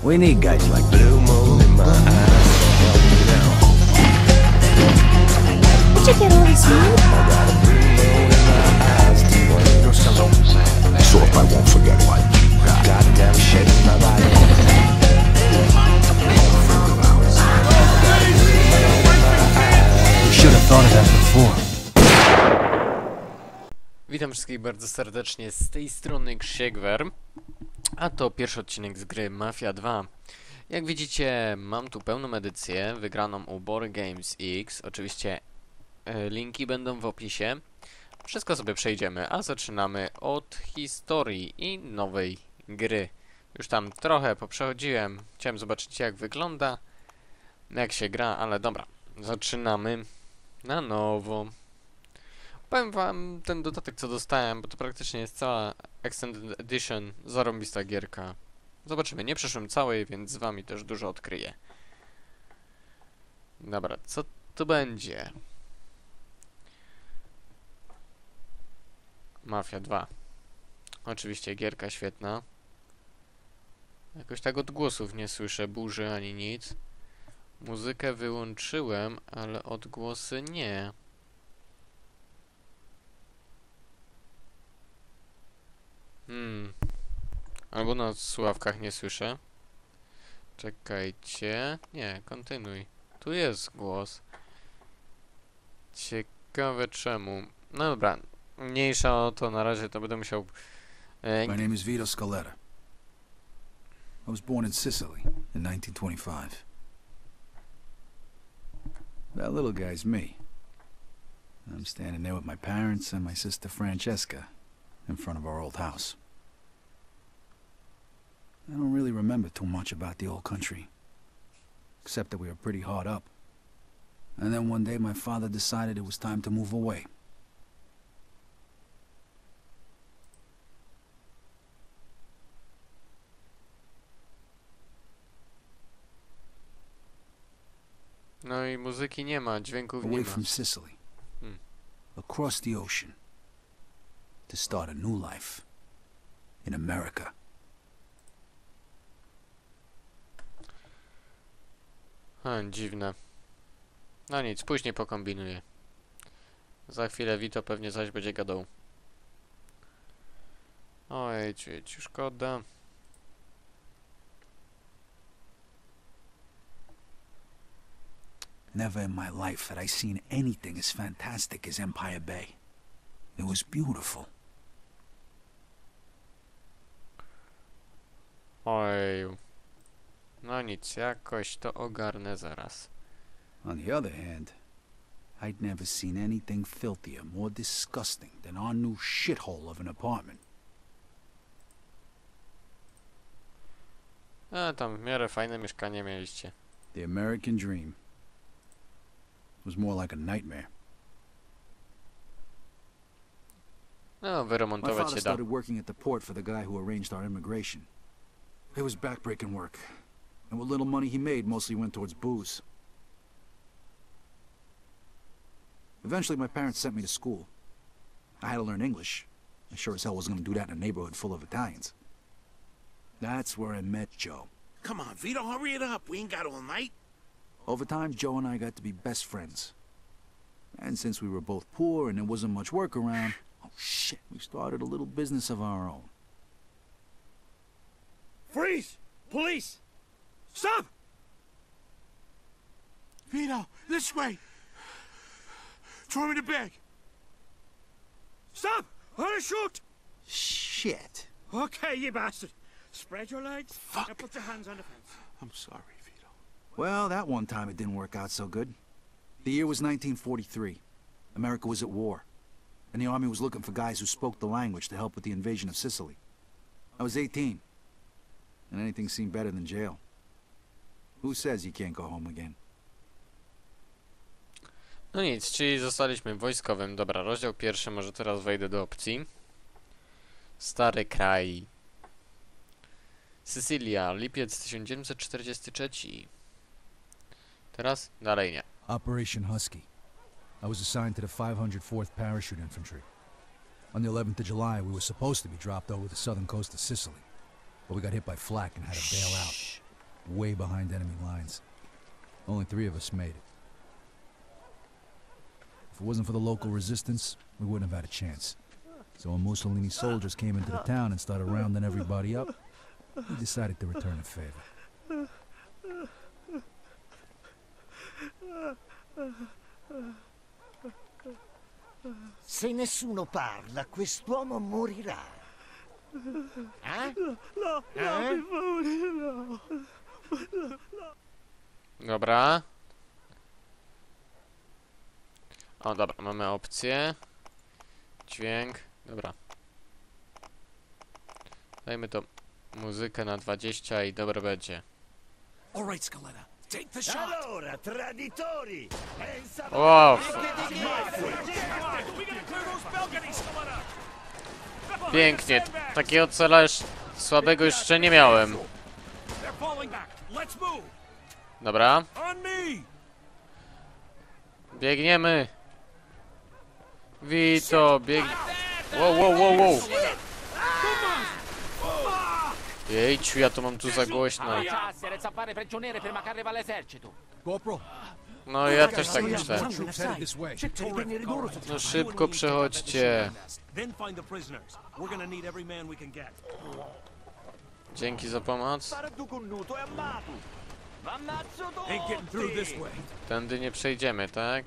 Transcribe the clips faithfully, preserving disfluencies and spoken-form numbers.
We need guys like Blue Moon in my eyes. Help me now. Where'd you get all this money? I got a blue moon in my eyes. Do you want to go somewhere? So if I won't forget what Goddamn shit in my body. you should have thought of that before. Witam wszystkich bardzo serdecznie, z tej strony Krzyegwer, a to pierwszy odcinek z gry Mafia dwa. Jak widzicie, mam tu pełną edycję, wygraną u Bory Games X. Oczywiście e, linki będą w opisie. Wszystko sobie przejdziemy, a zaczynamy od historii i nowej gry. Już tam trochę poprzechodziłem, chciałem zobaczyć jak wygląda, jak się gra, ale dobra, zaczynamy na nowo. Powiem wam ten dodatek co dostałem, bo to praktycznie jest cała Extended Edition, zarąbista gierka. Zobaczymy, nie przeszłem całej, więc z wami też dużo odkryję. Dobra, co to będzie? Mafia dwa. Oczywiście gierka świetna. Jakoś tak odgłosów nie słyszę, burzy ani nic. Muzykę wyłączyłem, ale odgłosy nie. Hmm. Albo na słuchawkach nie słyszę. Czekajcie. Nie, kontynuuj. Tu jest głos. Ciekawe czemu. No dobra. Mniejsza o to, na razie to będę musiał... E, My name is Vito Scaletta. I was born in Sicily in nineteen twenty-five. That little guy's me. I'm standing there with my parents and my sister Francesca in front of our old house. I don't really remember too much about the old country, except that we were pretty hard up. And then one day my father decided it was time to move away. No i muzyki nie ma, dźwięków nie Away ma. from Sicily, Hmm. across the ocean, to start a new life in America. Ha, dziwne. No nic, później pokombinuję. Za chwilę Vito pewnie zaś będzie gadał. Ojej, ciu, szkoda. Never in my life had I seen anything as fantastic as Empire Bay. It was beautiful. Ojeju. No nic, jakoś to ogarnę zaraz. On the other hand, I'd never seen anything filthier, more disgusting than our new shithole of an apartment. A tam w miarę fajne mieszkanie mieliście. The American dream was more like a nightmare. No, My wyremontować father się da. started working at the port for the guy who arranged our immigration. It was backbreaking work, and what little money he made mostly went towards booze. Eventually, my parents sent me to school. I had to learn English. I sure as hell wasn't going to do that in a neighborhood full of Italians. That's where I met Joe. Come on, Vito, hurry it up. We ain't got all night. Over time, Joe and I got to be best friends. And since we were both poor and there wasn't much work around, oh shit, we started a little business of our own. Freeze! Police! Stop! Vito, this way. Throw me the bag. Stop! I'm gonna shoot! Shit. Okay, you bastard. Spread your legs. Fuck. Now put your hands on the fence. I'm sorry, Vito. Well, that one time it didn't work out so good. The year was nineteen forty-three. America was at war. And the army was looking for guys who spoke the language to help with the invasion of Sicily. I was eighteen. And anything seemed better than jail. Who says you can't go home again? No nic, czyli zostaliśmy wojskowym. Dobra, rozdział pierwszy, może teraz wejdę do opcji. Stary kraj. Sycylia, lipiec tysiąc dziewięćset czterdziesty trzeci. Teraz? Dalej nie. Operation Husky. I was assigned to the five hundred fourth Parachute Infantry. On the eleventh of July, we were supposed to be dropped over the southern coast of Sicily, but we got hit by flak and had to bail out. way behind enemy lines. Only three of us made it. If it wasn't for the local resistance, we wouldn't have had a chance. So when Mussolini's soldiers came into the town and started rounding everybody up, we decided to return a favor. Se nessuno parla, quest'uomo morirà. Eh? No, no, Eh? mi no. Dobra. O, dobra, mamy opcję. Dźwięk. Dobra. Dajmy to muzykę na dwadzieścia i dobra będzie. All right, Scaletta, take the shot. Allora, traditori! Pensa Wow. We gotta clear those balconies, Scaletta. Pięknie. Takiego cela już słabego jeszcze nie miałem. They're falling back. Let's move. Dobra. On me. Biegniemy. Vito, bieg... Wow, wow, wow, wow. Jejciu, ja to mam tu za głośno. Facciasse, zappare prigioniere prima che arriva l'esercito. Corporal, No ja też tak myślę. troops headed this way. No szybko przechodźcie. Then find the prisoners. We're gonna need every man we can get. Dzięki za pomoc. tu connuto e amato! Vannazzo Ain't getting through this tutti! way. Tędy nie przejdziemy, tak?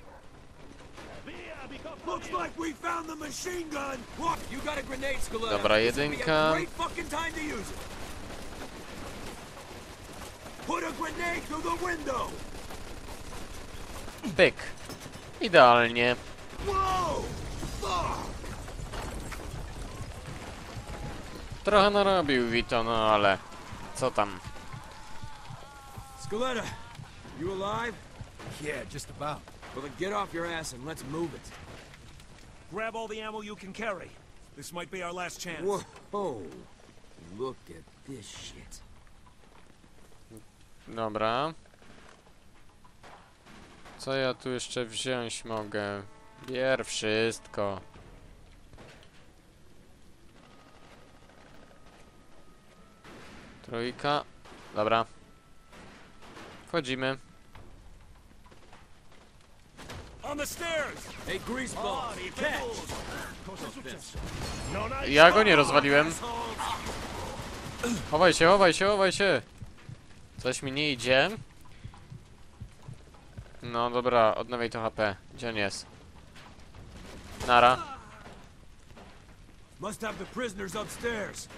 Looks like we found the machine gun. What? You got a grenade, Scaletta. Dobra, This would be jedynka. a great fucking time to use it. Put a grenade through the window. Pyk. Idealnie. Whoa! Fuck! Trochę narobił Vito, no ale... Co tam? Scaletta, you alive? Yeah, just about. Well, then get off your ass and let's move it. Grab all the ammo you can carry. This might be our last chance. Whoa! Look at this shit. Dobra. Co ja tu jeszcze wziąć mogę? Bier wszystko. Trójka. Dobra. Wchodzimy. On the stairs. Hey, greaseball, catch! Ja go nie rozwaliłem. Chowaj się, chowaj się, chowaj się. Coś mi nie idzie. No dobra, odnowię to H P. Gdzie on jest? Nara. Must have the prisoners upstairs.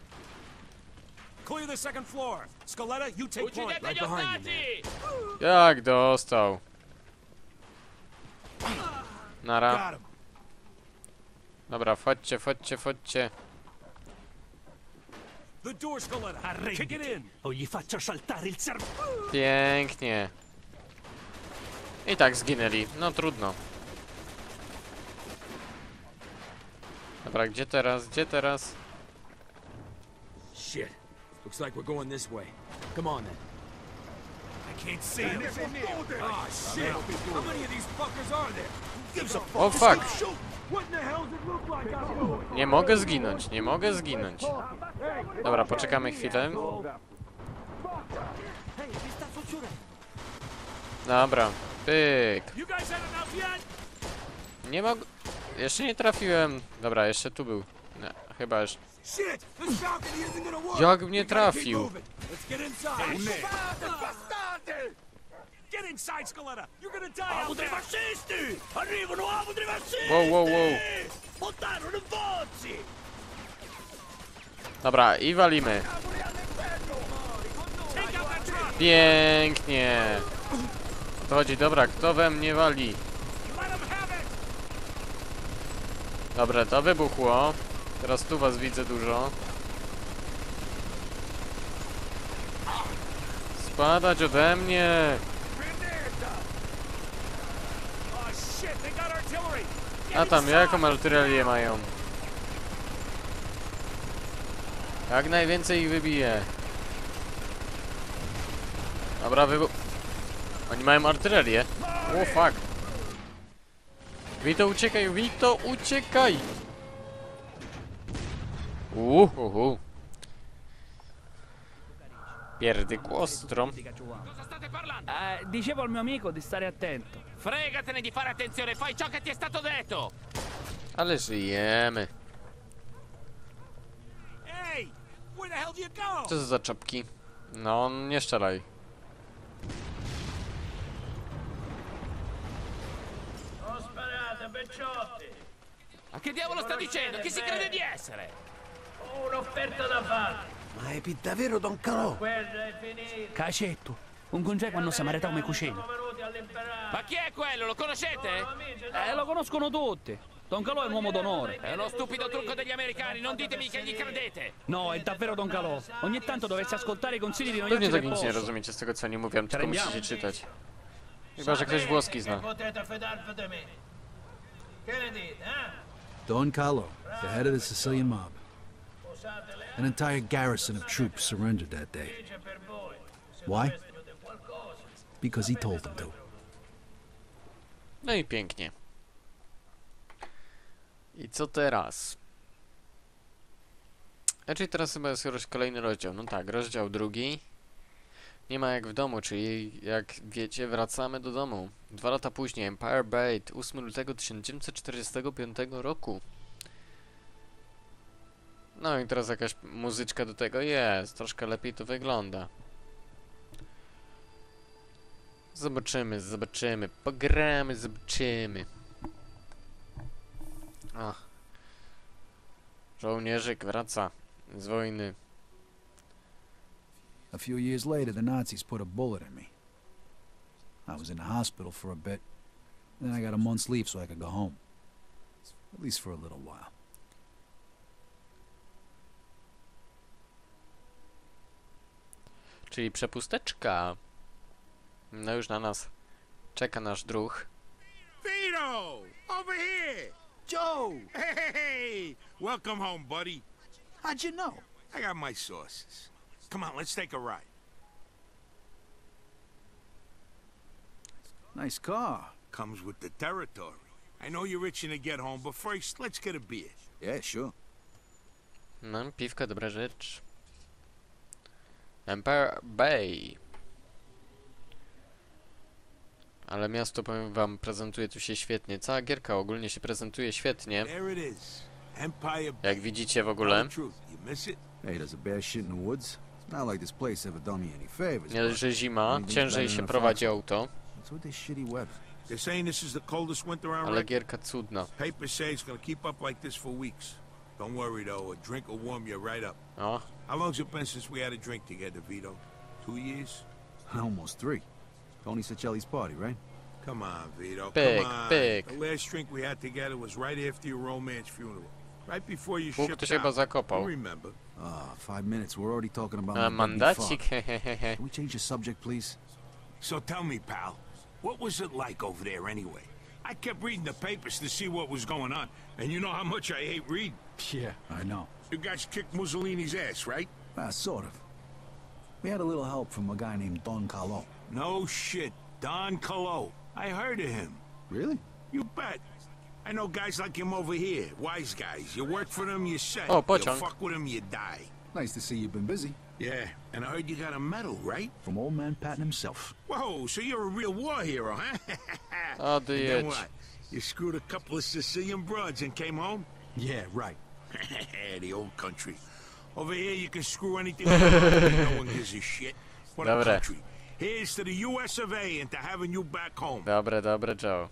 Clear the second floor. Scaletta, you take point. Right behind you, man. Jak dostał? Nara. Got him. Dobra, wchodźcie, wchodźcie, wchodźcie. The door, Scaletta. Kick it in. O gli faccio saltare il cervello! Pięknie. I tak zginęli. No trudno. Dobra, gdzie teraz? Gdzie teraz? Shit. Looks like we're going this way. Come on then. I can't see him. Oh shit! How many of these fuckers are there? Gives a fuck. O fuck. What in the hell does it look like I'm doing? Nie mogę zginąć, nie mogę zginąć. Dobra, poczekamy chwilę. Dobra, pyk. You guys had enough yet? Nie mogę... Jeszcze nie trafiłem. Dobra, jeszcze tu był. No, chyba już... Shit! This balcony isn't gonna work. Jak mnie We gotta keep trafił? moving. Let's get inside. Get inside, Scaletta. You're gonna die out there. fascisti! Arrivano abudri fascisti! Wow, wow, wow. Portarono in pozzi! Dobra, i walimy. Take out that truck. Pięknie. O to chodzi, dobra, kto we mnie wali? Let him have it. Dobra, to wybuchło. Teraz tu was widzę dużo. Spadać ode mnie. Oh shit! They got artillery. Get A tam inside. jaką artylerię mają? Jak najwięcej ich wybiję. Dobra, wybuch... Oni mają artylerię. O fuck. Vito, uciekaj, Vito, uciekaj! Uhuhu. Pierdykłostro. Cosa state parlando? Eh, dicevo al mio amico di stare attento. Fregatene di fare attenzione, fai ciò che ti è stato detto! Ale żyjemy. Hey, where the hell do you go? Co to za czapki? No, nie strzelaj. Ma che diavolo sta dicendo? Chi si crede di essere? Ma è davvero Don Calò? Cacetto, un congeco quando si marita come cucina. Ma chi è quello? Lo conoscete? Eh, lo conoscono tutti. Don Calò è un uomo d'onore. È uno stupido trucco degli americani, non ditemi che gli credete! No, è davvero Don Calò. Ogni tanto dovresti ascoltare i consigli di Pewnie noiacci tak del nic nie posto. rozumiecie z tego, co oni mówią, tylko Prendiamo. musicie czytać. Chyba, że ktoś włoski zna. Don Carlo, the head of the Sicilian mob. An entire garrison of troops surrendered that day. Why? Because he told them to. No i pięknie. I co teraz? Znaczy teraz chyba jest już kolejny rozdział. No tak, rozdział drugi. Nie ma jak w domu, czyli jak wiecie, wracamy do domu. Dwa lata później, Empire Bait, ósmego lutego tysiąc dziewięćset czterdziestego piątego roku. No i teraz jakaś muzyczka do tego jest, troszkę lepiej to wygląda. Zobaczymy, zobaczymy, pogramy, zobaczymy. Ach. Żołnierzyk wraca z wojny. A few years later, the Nazis put a bullet in me. I was in the hospital for a bit. Then I got a month's leave so I could go home. At least for a little while. Czyli przepusteczka. No już na nas czeka nasz druh. Vito! Over here! Joe! Hey! Welcome home, buddy. How'd you know? I got my sources. Come on, let's take a ride. Nice car. Comes with the territory. I know you're itching to get home, but first, let's get a beer. Yeah, sure. No, piwka, dobra rzecz. Empire Bay. Ale miasto, powiem wam, prezentuje tu się świetnie. Cała gierka ogólnie się prezentuje świetnie. There it is. Empire Bay. Jak widzicie w Tell ogóle. the truth, you miss it? Hey, there's a bear shit in the woods. Not like this place ever done me any favors. Nie dość, że zima, ciężej się prowadzi auto, What's with this shitty weather? They're saying this is the coldest winter on ale record. gierka cudna. Papers say it's gonna keep up like this for weeks. Don't worry though, a drink will warm you right up. O, How long's it been since we had a drink together, Vito? Two years? Almost three. Tony Sicelli's party, right? Come on, Vito. Big, Come on. big. The last drink we had together was right after your romance funeral. Right before you Bóg to shipped się chyba out. zakopał. You remember? Ah, five minutes. We're already talking about A, my deadbeat mandacik, father. hehehe. Can we change the subject, please? So tell me, pal, what was it like over there anyway? I kept reading the papers to see what was going on, and you know how much I hate reading. Yeah, I know. You guys kicked Mussolini's ass, right? Ah, sort of. We had a little help from a guy named Don Carlo. No shit. Don Colo. I heard of him. Really? You bet. I know guys like him over here, wise guys. You work for them, you say. Oh, you pociąg. fuck with them, you die. Nice to see you've been busy. Yeah, and I heard you got a medal, right? From old man Patton himself. Whoa, so you're a real war hero, huh? O, And then dyjeć. what? You screwed a couple of Sicilian broads and came home? Yeah, right. The old country. Over here, you can screw anything you want. No one gives a shit. What a Dobre. country. Here's to the U S of A and to having you back home. Dobre, dobre, Joe.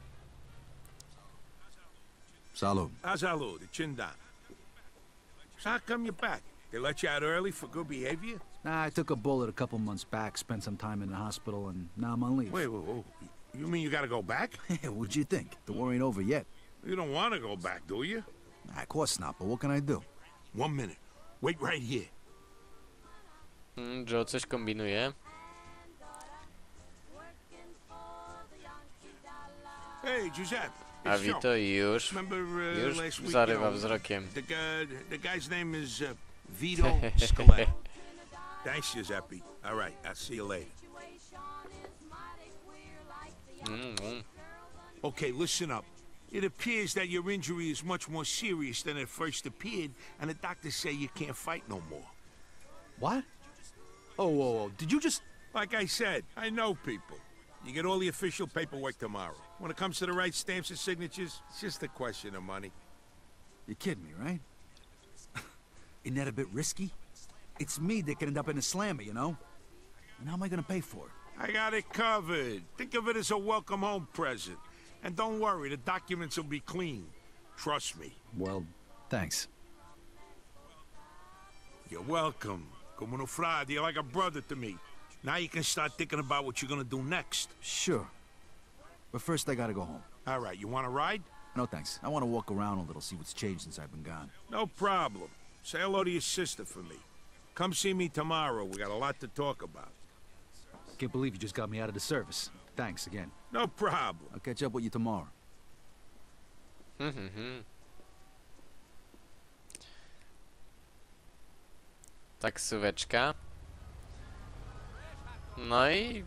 Salud. Azalu, the Chindan. So how come you're back? They let you out early for good behavior? Nah, I took a bullet a couple months back, spent some time in the hospital, and now I'm on leave. Wait, wait, wait. You mean you gotta go back? What'd you think? The war ain't over yet. You don't want to go back, do you? Nah, of course not, but what can I do? One minute. Wait right here. Mm, Joe coś kombinuje. Hey, Giuseppe. A It's Joe. Vito już, Remember uh, już last week, zarywa you know, wzrokiem. the guy, the guy's name is uh, Vito Scaletta. Thanks, Giuseppe. All right, I'll see you later. Mm, mm. Okay, listen up. It appears that your injury is much more serious than it first appeared, and the doctors say you can't fight no more. What? Oh, whoa, whoa. Did you just... Like I said, I know people. You get all the official paperwork tomorrow. When it comes to the right stamps and signatures, it's just a question of money. You're kidding me, right? Isn't that a bit risky? It's me that could end up in a slammer, you know? And how am I gonna pay for it? I got it covered. Think of it as a welcome home present. And don't worry, the documents will be clean. Trust me. Well, thanks. You're welcome. Como no frade, you're like a brother to me. Now you can start thinking about what you're gonna do next. Sure. But first I gotta go home. All right, you want to ride? No, thanks. I want to walk around a little, see what's changed since I've been gone. No problem. Say hello to your sister for me. Come see me tomorrow. We got a lot to talk about. Can't believe you just got me out of the service. Thanks again. No problem. I'll catch up with you tomorrow. Taksóweczka. No i...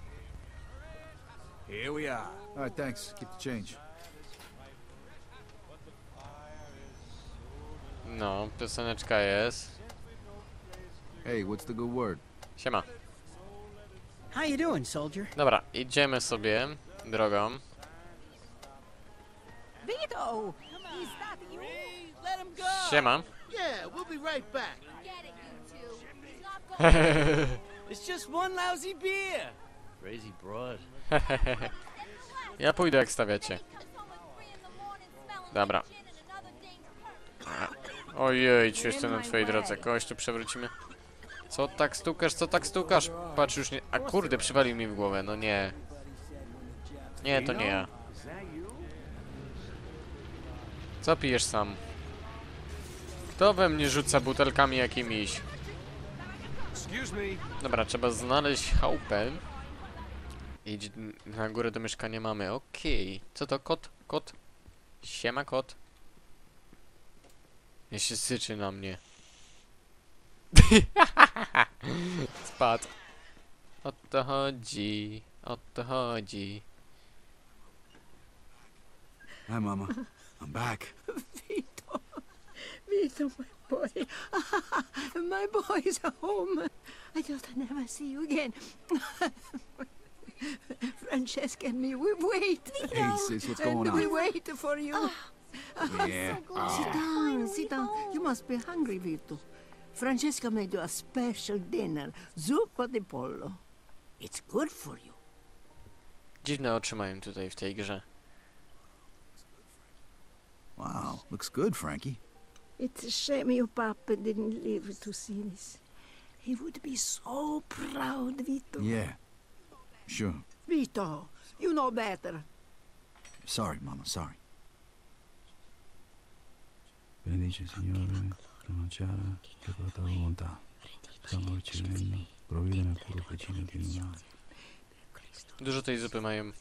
Here we are. All right, thanks. Keep the change. No, pioseneczka jest. Hey, what's the good word? Siema. How you doing, soldier? Dobra, idziemy sobie drogą. Vito! He's not you. Let him go. Siema. Yeah, we'll be right back. Get it, you two. He's not going. It's just one lousy beer. Crazy broad. Ja pójdę jak stawiacie. Dobra. Ojej, ci jestem na twojej drodze. Kogoś tu przewrócimy. Co tak stukasz, co tak stukasz? Patrz już nie... A kurde, przywalił mi w głowę, no nie. Nie, to nie ja. Co pijesz sam? Kto we mnie rzuca butelkami jakimiś? Dobra, trzeba znaleźć chałupę. Idź na górę do mieszkania mamy, okej. Okay. Co to, kot? Kot? Siema, kot. Nie się syczy na mnie. Spadł. O to chodzi. O to chodzi. Hi, Mama. I'm back. Vito. Vito, my boy. My boy's home. I thought I'd never see you again. Francesca and me, we wait. Hey, sis, what's going and on? we wait for you. Yeah. Sit down, sit down. You must be hungry, Vito. Francesca made you a special dinner, zuppa di pollo. It's good for you. Dziwne oczy mają tutaj w tej grze. Wow, looks good, Frankie. It's a shame your papa didn't live to see this. He would be so proud, Vito. Yeah, sure. Vito, you know better. Sorry, Mama, sorry. Benedice, Signore, la mangiare, che porta volontà. Stiamo ricevendo, provvede nel cuore vicino di noi. Dużo tej zupy mają.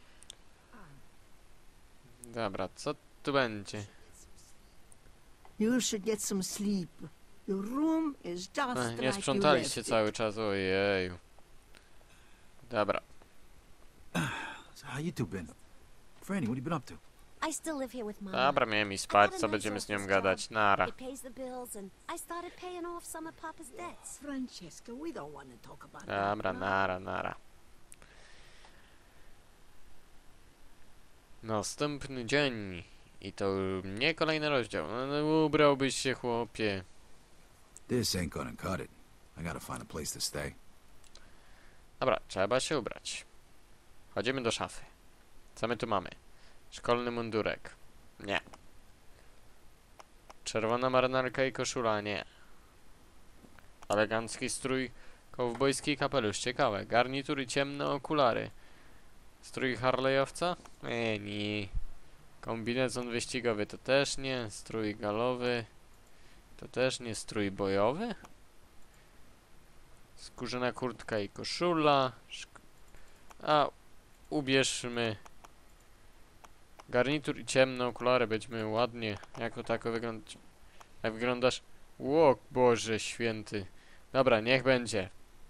Dobra, co tu będzie? You should get some sleep. Your room is just Ech, like nie you sprzątaliście left cały czas, ojeju. Dobra. So how you two been? Franny, what have you been up to? I still live here with Mom. Dobra, miałem iść spać, co będziemy z nią gadać? Nara. It pays the bills and I started paying off some of Papa's debts. Francesca, we don't want to talk about Dobra, that. nara, nara. Następny dzień. I to nie kolejny rozdział. No, no, ubrałbyś się, chłopie. This ain't gonna cut it. I gotta find a place to stay. Dobra, trzeba się ubrać. Chodzimy do szafy. Co my tu mamy? Szkolny mundurek. Nie. Czerwona marynarka i koszula. Nie. Elegancki strój. Kowbojski kapelusz. Ciekawe. Garnitur i ciemne okulary. Strój harlejowca? Nie, nie. Kombinezon wyścigowy to też nie. Strój galowy. To też nie. Strój bojowy? Skórzana kurtka i koszula. Szk A ubierzmy garnitur i ciemne okulary. Będziemy ładnie jako tako wyglądać. Jak wyglądasz? Ło, Boże święty. Dobra, niech będzie.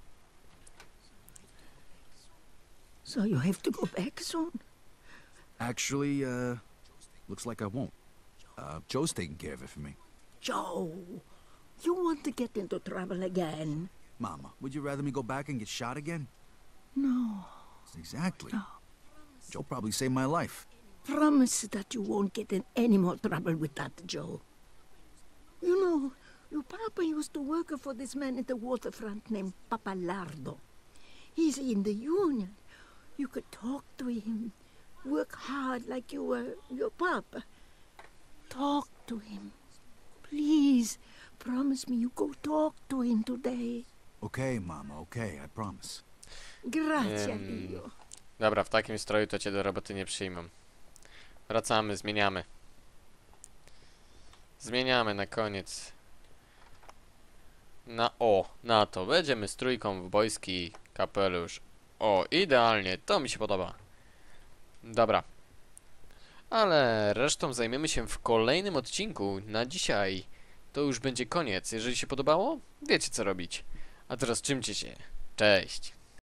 So you have to go back soon? Actually, uh, looks like I won't. Uh, Joe's taking care of it for me. Joe, you want to get into trouble again? Mama, would you rather me go back and get shot again? No. Exactly. No. Joe probably saved my life. Promise that you won't get in any more trouble with that, Joe. You know, your papa used to work for this man at the waterfront named Papalardo. He's in the union. You could talk to him. Work hard like you were your papa. Talk to him. Please, promise me you go talk to him today. Okay, Mama, okay, I promise. Grazie, Ym, Dio. Dobra, w takim stroju to cię do roboty nie przyjmą. Wracamy, zmieniamy. Zmieniamy na koniec. Na o, na to. Będziemy z trójką w bojski kapelusz. O, idealnie, to mi się podoba. Dobra. Ale resztą zajmiemy się w kolejnym odcinku. Na dzisiaj to już będzie koniec. Jeżeli się podobało, wiecie co robić. A teraz czymcie się. Cześć.